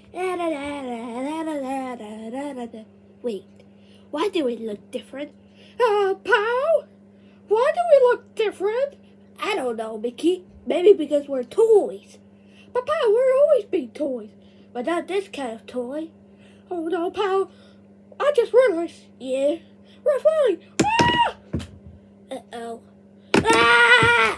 Wait, why do we look different? Pow? Why do we look different? I don't know, Mickey. Maybe because we're toys. But Pow, we're always been toys. But not this kind of toy. Oh no, Pow. I just realized. Yeah, we're flying. Ah! Uh-oh. Ah!